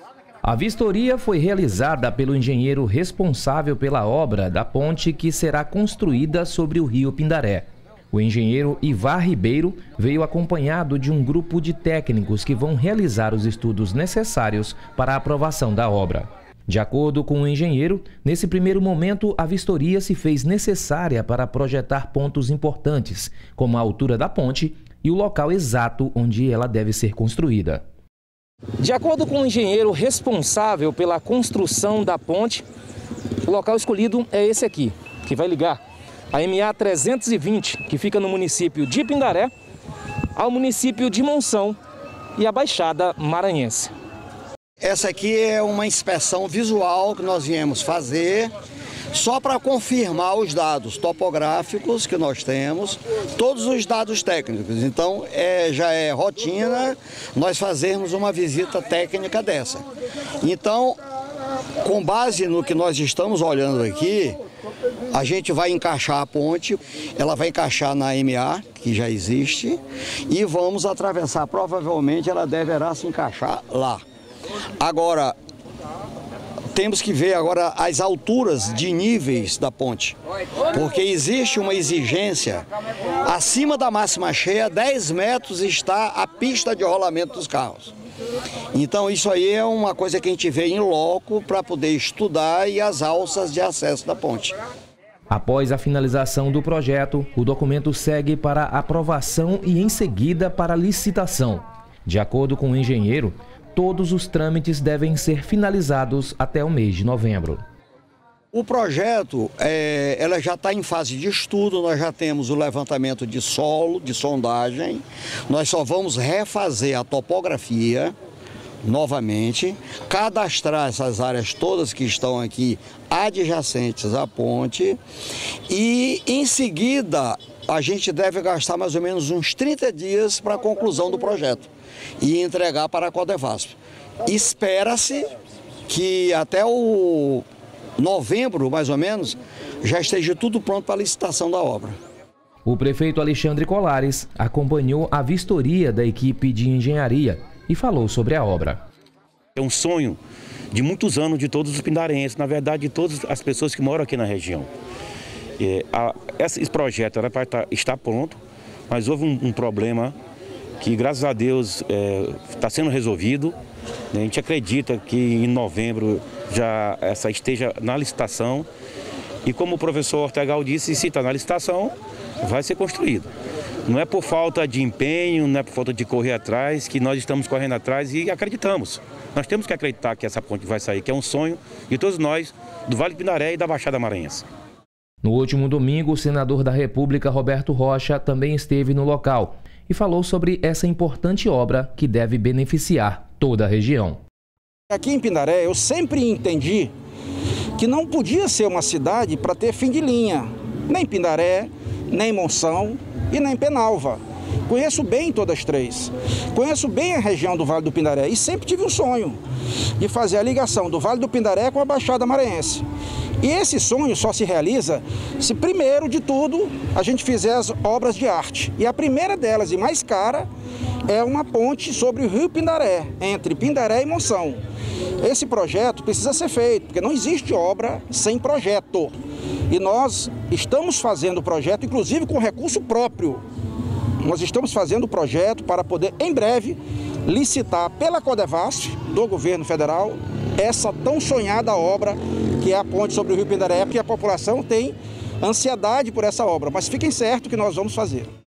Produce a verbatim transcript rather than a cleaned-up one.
A vistoria foi realizada pelo engenheiro responsável pela obra da ponte que será construída sobre o rio Pindaré. O engenheiro Ivar Ribeiro veio acompanhado de um grupo de técnicos que vão realizar os estudos necessários para a aprovação da obra. De acordo com o engenheiro, nesse primeiro momento a vistoria se fez necessária para projetar pontos importantes, como a altura da ponte e o local exato onde ela deve ser construída. De acordo com o engenheiro responsável pela construção da ponte, o local escolhido é esse aqui, que vai ligar a M A trezentos e vinte, que fica no município de Pindaré, ao município de Monção e a Baixada Maranhense. Essa aqui é uma inspeção visual que nós viemos fazer só para confirmar os dados topográficos que nós temos, todos os dados técnicos. Então, é, já é rotina nós fazermos uma visita técnica dessa. Então, com base no que nós estamos olhando aqui, a gente vai encaixar a ponte, ela vai encaixar na M A, que já existe, e vamos atravessar. Provavelmente ela deverá se encaixar lá. Agora, temos que ver agora as alturas de níveis da ponte, porque existe uma exigência, acima da máxima cheia, dez metros está a pista de rolamento dos carros. Então isso aí é uma coisa que a gente vê em loco para poder estudar e as alças de acesso da ponte. Após a finalização do projeto, o documento segue para aprovação e em seguida para licitação. De acordo com o engenheiro, todos os trâmites devem ser finalizados até o mês de novembro. O projeto é, ela já está em fase de estudo, nós já temos o levantamento de solo, de sondagem, nós só vamos refazer a topografia novamente, cadastrar essas áreas todas que estão aqui adjacentes à ponte e em seguida a gente deve gastar mais ou menos uns trinta dias para a conclusão do projeto e entregar para a Codevasf. Espera-se que até o novembro, mais ou menos, já esteja tudo pronto para a licitação da obra. O prefeito Alexandre Colares acompanhou a vistoria da equipe de engenharia e falou sobre a obra. É um sonho de muitos anos de todos os pindarenses, na verdade de todas as pessoas que moram aqui na região. É, a, esse projeto era para estar, estar pronto, mas houve um, um problema que, graças a Deus, está é, sendo resolvido. A gente acredita que em novembro já essa esteja na licitação e, como o professor Ortegal disse, se está na licitação, vai ser construído. Não é por falta de empenho, não é por falta de correr atrás que nós estamos correndo atrás e acreditamos. Nós temos que acreditar que essa ponte vai sair, que é um sonho de todos nós, do Vale do Pindaré e da Baixada Maranhense. No último domingo, o senador da República, Roberto Rocha, também esteve no local e falou sobre essa importante obra que deve beneficiar toda a região. Aqui em Pindaré, eu sempre entendi que não podia ser uma cidade para ter fim de linha, nem Pindaré, nem Monção e nem Penalva. Conheço bem todas as três, conheço bem a região do Vale do Pindaré e sempre tive um sonho de fazer a ligação do Vale do Pindaré com a Baixada Maranhense. E esse sonho só se realiza se, primeiro de tudo, a gente fizer as obras de arte. E a primeira delas, e mais cara, é uma ponte sobre o rio Pindaré, entre Pindaré e Monção. Esse projeto precisa ser feito, porque não existe obra sem projeto. E nós estamos fazendo o projeto, inclusive com recurso próprio. Nós estamos fazendo o projeto para poder, em breve, licitar pela Codevasf, do governo federal, essa tão sonhada obra que é a ponte sobre o rio Pindaré, porque a população tem ansiedade por essa obra, mas fiquem certos que nós vamos fazer.